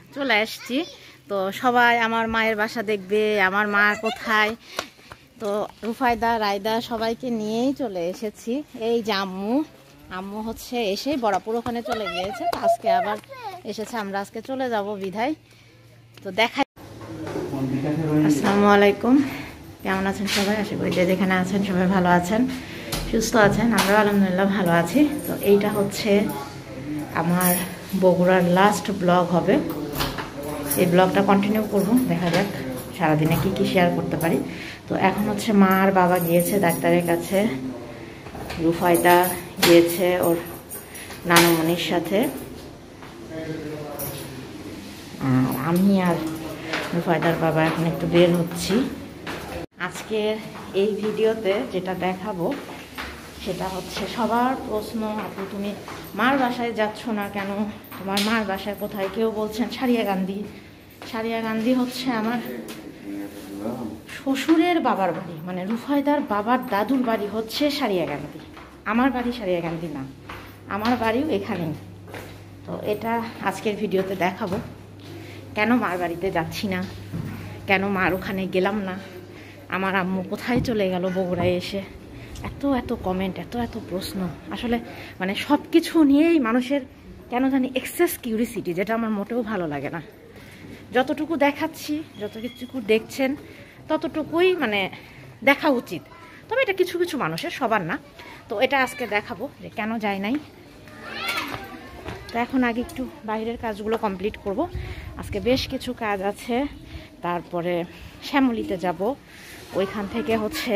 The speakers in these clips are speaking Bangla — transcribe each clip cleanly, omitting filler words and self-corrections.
চলে আসছি। তো সবাই আমার মায়ের বাসা দেখবে, আমার মা কোথায়। তো রুফায়দা, রায়দা সবাইকে নিয়েই চলে এসেছি। এই যে আম্মু হচ্ছে এসেই বড়াপুর ওখানে চলে গিয়েছে। তো আজকে আবার এসেছে, আমরা আজকে চলে যাব বিধায়। তো দেখাই। আসসালামু আলাইকুম, কেমন আছেন সবাই? আশা করি যে যেখানে আছেন সবাই ভালো আছেন, সুস্থ আছেন। আমরা আলহামদুলিল্লাহ ভালো আছি। তো এইটা হচ্ছে আমার বগুড়ার লাস্ট ব্লগ হবে। এই ব্লগটা কন্টিনিউ করব, দেখা যাক সারাদিনে কি কি শেয়ার করতে পারি। তো এখন হচ্ছে মা আর বাবা গিয়েছে ডাক্তারের কাছে, রুফায়দা গিয়েছে ওর নানামণির সাথে, আর আমি আর রুফায়দার বাবা এখন একটু বের হচ্ছি। আজকের এই ভিডিওতে যেটা দেখাবো সেটা হচ্ছে সবার প্রশ্ন, আপু তুমি মার বাসায় যাচ্ছ না কেন? তোমার মার বাসায় কোথায়? কেউ বলছেন সারিয়াকান্দি। সারিয়াকান্দি হচ্ছে আমার শ্বশুরের বাবার বাড়ি, মানে রুফায়দার বাবার দাদুর বাড়ি হচ্ছে সারিয়াকান্দি। আমার বাড়ি সারিয়াকান্দি না, আমার বাড়িও এখানেই। তো এটা আজকের ভিডিওতে দেখাবো, কেন মার বাড়িতে যাচ্ছি না, কেন মার ওখানে গেলাম না, আমার আম্মু কোথায় চলে গেল বগুড়ায় এসে। এত কমেন্ট, এত প্রশ্ন, আসলে মানে সব কিছু নিয়েই মানুষের কেন জানি এক্সেস কিউরিসিটি, যেটা আমার মোটেও ভালো লাগে না। যতটুকু দেখাচ্ছি, যত কিছু দেখছেন ততটুকুই মানে দেখা উচিত, তবে এটা কিছু কিছু মানুষের, সবার না। তো এটা আজকে দেখাবো যে কেন যায় নাই। তো এখন আগে একটু বাইরের কাজগুলো কমপ্লিট করব। আজকে বেশ কিছু কাজ আছে। তারপরে শ্যামলিতে যাব, ওইখান থেকে হচ্ছে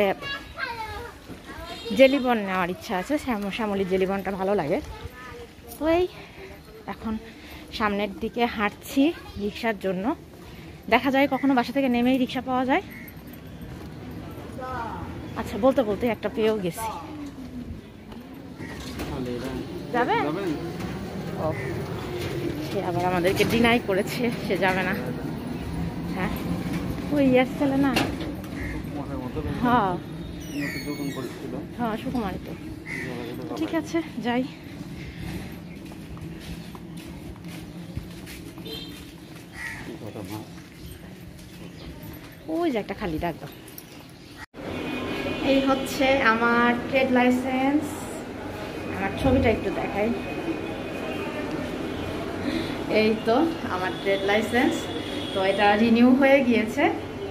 জেলিবন নেওয়ার ইচ্ছা আছে। শ্যামলির জেলিবনটা ভালো লাগে। তো এই এখন সামনের দিকে হাঁটছি রিক্সার জন্য, দেখা যায় কখনো বাসা থেকে নেমেই রিক্সা পাওয়া যায়। আচ্ছা, বলতে বলতে একটা পেয়েও গেছি। যাবে? ও, সে আবার আমাদেরকে ডিনাই করেছে, সে যাবে না। হ্যাঁ, ওই আসছিল না। হ্যাঁ হ্যাঁ, সুকুমারী। তো ঠিক আছে, যাই। ওই যে একটা খালি ডাক দাও। এই হচ্ছে আমার ট্রেড লাইসেন্স। আমার ছবিটা একটু দেখাই। এই তো আমার ট্রেড লাইসেন্স। তো এটা রিনিউ হয়ে গিয়েছে।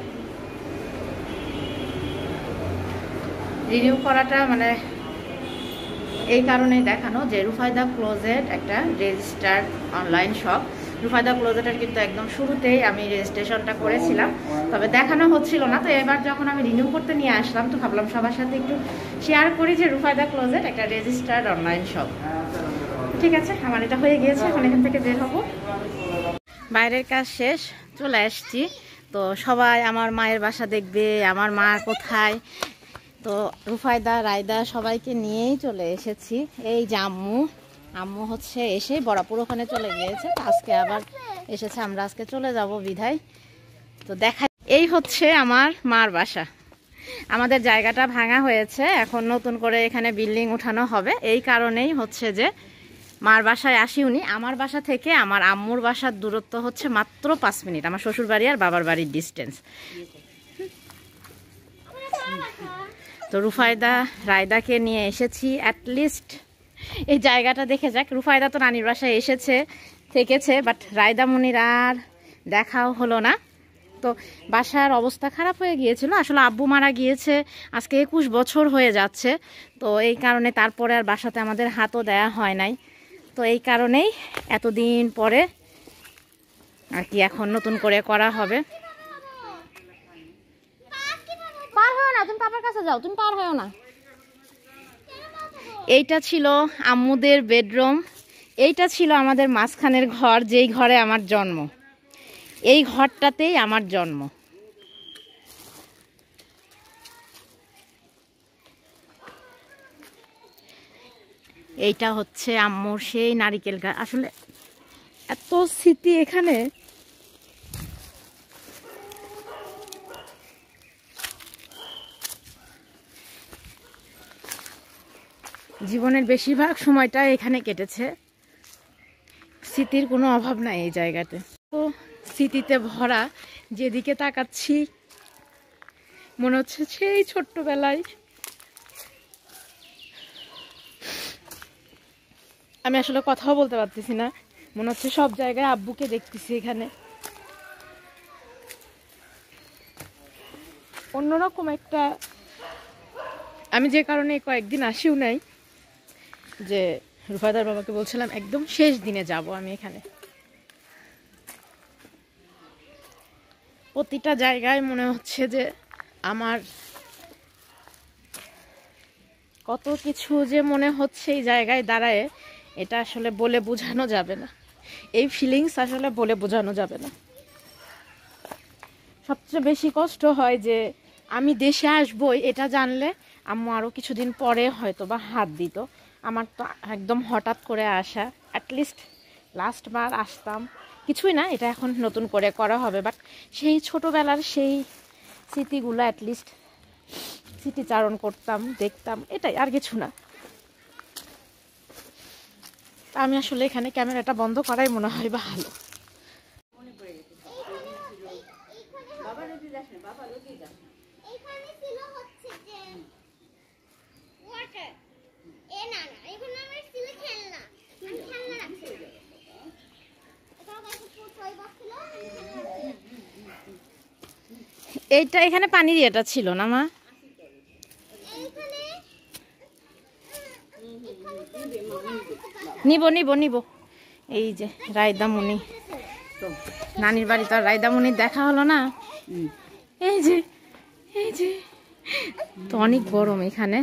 রিনিউ করাটা মানে এই কারণেই দেখানো যে রুফায়দা ক্লোজেট একটা রেজিস্টার্ড অনলাইন শপ। রুফায়দা ক্লোজেটের কিন্তু একদম শুরুতেই আমি রেজিস্ট্রেশনটা করেছিলাম, তবে দেখানো হচ্ছিল না। তো এবার যখন আমি রিনিউ করতে নিয়ে আসলাম, তো ভাবলাম সবার সাথে একটু শেয়ার করি যে রুফায়দা ক্লোজেট একটা রেজিস্টার্ড অনলাইন শপ। ঠিক আছে, আমার এটা হয়ে গিয়েছে, এখন এখান থেকে বের হবো। বাইরের কাজ শেষ, চলে আসছি। তো সবাই আমার মায়ের বাসা দেখবে, আমার মা কোথায়। তো রুফায়দা, রায়দা সবাইকে নিয়েই চলে এসেছি। এই যে আম্মু হচ্ছে এসে বড়াপুর ওখানে চলে গিয়েছে। তো আজকে আবার এসেছে, আমরা আজকে চলে যাব বিধায়। তো দেখা, এই হচ্ছে আমার মার বাসা। আমাদের জায়গাটা ভাঙা হয়েছে, এখন নতুন করে এখানে বিল্ডিং উঠানো হবে। এই কারণেই হচ্ছে যে মার বাসায় আসিওনি। আমার বাসা থেকে আমার আম্মুর বাসার দূরত্ব হচ্ছে মাত্র 5 মিনিট, আমার শ্বশুর বাড়ি আর বাবার বাড়ির ডিস্টেন্স। তো রুফায়দা, রায়দাকে নিয়ে এসেছি, অ্যাটলিস্ট এই জায়গাটা দেখে যাক। রুফায়দা তো নানির বাসায় এসেছে, থেকেছে, বাট রায়দা মুনির আর দেখাও হলো না। তো বাসার অবস্থা খারাপ হয়ে গিয়েছিল, আসলে আব্বু মারা গিয়েছে আজকে 21 বছর হয়ে যাচ্ছে। তো এই কারণে তারপরে আর বাসাতে আমাদের হাতও দেয়া হয় নাই। তো এই কারণেই এতদিন পরে আর কি এখন নতুন করে করা হবে। পার হও না, তুমি পাপার কাছে যাও, তুমি পার হও না। এইটা ছিল আম্মুদের বেডরুম, এইটা ছিল আমাদের মাঝখানের ঘর, যেই ঘরে আমার জন্ম। এই ঘরটাতেই আমার জন্ম। এইটা হচ্ছে আম্মুর সেই নারিকেল গাছ। আসলে এত স্মৃতি এখানে। জীবনের বেশিরভাগ সময়টা এখানে কেটেছে, স্মৃতির কোনো অভাব নাই এই জায়গাতে। তো স্মৃতিতে ভরা, যেদিকে তাকাচ্ছি মনে হচ্ছে সেই ছোট্টবেলায়। আমি আসলে কথাও বলতে পারতেছি না, মনে হচ্ছে সব জায়গায় আব্বুকে দেখতেছি এখানে। অন্যরকম একটা, আমি যে কারণে কয়েকদিন আসিও নাই, যে রুফায়দার বাবাকে বলছিলাম একদম শেষ দিনে যাব আমি এখানে। প্রতিটা জায়গায় মনে হচ্ছে যে আমার কত কিছু যে মনে হচ্ছে এই জায়গায় দাঁড়ায়, এটা আসলে বলে বোঝানো যাবে না। এই ফিলিংস আসলে বলে বোঝানো যাবে না। সবচেয়ে বেশি কষ্ট হয় যে আমি দেশে আসবই এটা জানলে আম্মু আরও কিছুদিন পরে হয়তো বা হাত দিত। আমার তো একদম হঠাৎ করে আসা। অ্যাটলিস্ট লাস্ট বার আসতাম, কিছুই না, এটা এখন নতুন করে করা হবে, বাট সেই ছোটোবেলার সেই স্মৃতিগুলো অ্যাটলিস্ট স্মৃতিচারণ করতাম, দেখতাম, এটাই, আর কিছু না। আমি আসলে এখানে ক্যামেরাটা বন্ধ করাই মনে হয় ভালো। এইটা এখানে পানির এটা ছিল না মা? নিব নিব নিব। এই যে রায়দামণি, নানির বাড়ি তো আর রায়দামণির দেখা হলো না। এই যে এই যে, তো অনেক গরম এখানে।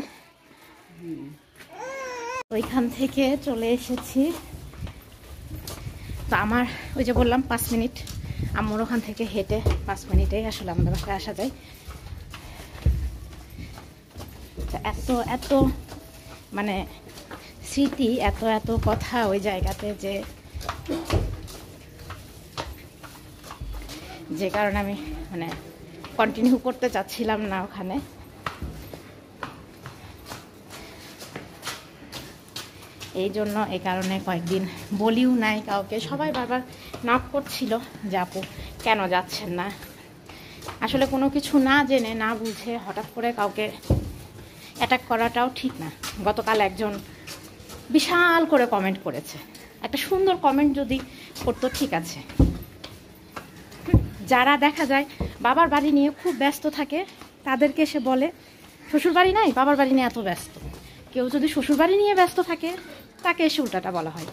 ওইখান থেকে চলে এসেছি। তো আমার ওই যে বললাম 5 মিনিট, আম্মুর ওখান থেকে হেঁটে 5 মিনিটেই আসলে আমাদের বাসায় আসা যায়। এত এত মানে স্মৃতি, এত এত কথা ওই জায়গাতে, যে কারণে আমি মানে কন্টিনিউ করতে চাচ্ছিলাম না ওখানে। এই জন্য এই কারণে কয়েকদিন বলিও নাই কাউকে। সবাই বারবার নক করছিল যে আপু কেন যাচ্ছেন না। আসলে কোনো কিছু না জেনে না বুঝে হঠাৎ করে কাউকে অ্যাটাক করাটাও ঠিক না। গতকাল একজন বিশাল করে কমেন্ট করেছে, একটা সুন্দর কমেন্ট যদি করতো ঠিক আছে। যারা দেখা যায় বাবার বাড়ি নিয়ে খুব ব্যস্ত থাকে তাদেরকে সে বলে শ্বশুর বাড়ি নাই, বাবার বাড়ি নিয়ে এত ব্যস্ত। কেউ যদি শ্বশুর বাড়ি নিয়ে ব্যস্ত থাকে তাকে এসে উল্টাটা বলা হয়।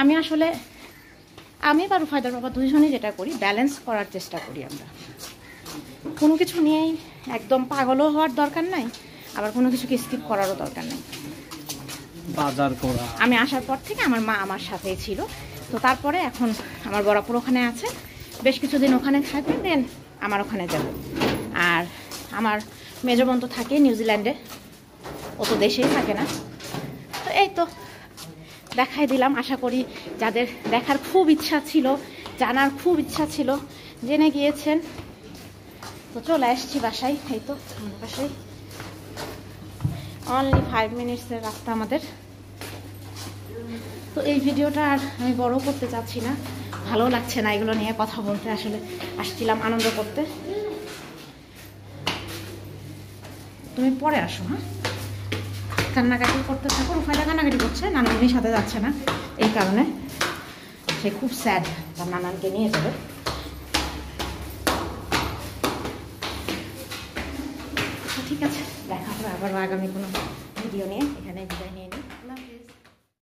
আমি বা রুফায়দার বাবা দুইজনেই যেটা করি, ব্যালেন্স করার চেষ্টা করি। আমরা কোনো কিছু নিয়েই একদম পাগলও হওয়ার দরকার নাই, আবার কোনো কিছুকে স্কিপ করারও দরকার নেই। বাজার করা, আমি আসার পর থেকে আমার মা আমার সাথেই ছিল। তো তারপরে এখন আমার বড়াপুর ওখানে আছে, বেশ কিছুদিন ওখানে থাকবে, দেন আমার ওখানে যাবে। আর আমার মেজো বোন তো থাকে নিউজিল্যান্ডে, ও তো দেশেই থাকে না। তো এই তো দেখাই দিলাম। আশা করি যাদের দেখার খুব ইচ্ছা ছিল, জানার খুব ইচ্ছা ছিল, জেনে গিয়েছেন। তো চলে আসছি বাসায়। এই তো আমার বাসায় অনলি 5 মিনিটসের রাস্তা আমাদের। তো এই ভিডিওটা আর আমি বড় করতে চাচ্ছি না, ভালো লাগছে না এগুলো নিয়ে কথা বলতে। আসলে আসছিলাম আনন্দ করতে। তুমি পরে আসো, হ্যাঁ? কান্নাকাটি করতে থাকো। রুফায়দা কান্নাকাটি করছে, নানানির সাথে যাচ্ছে না, এই কারণে সে খুব স্যাড, তার নানানকে নিয়ে যাবে। ঠিক আছে, দেখা হবে আবার আগামী কোনো ভিডিও নিয়ে। এখানে বিদায় নিয়ে নিই। আল্লাহ হাফেজ।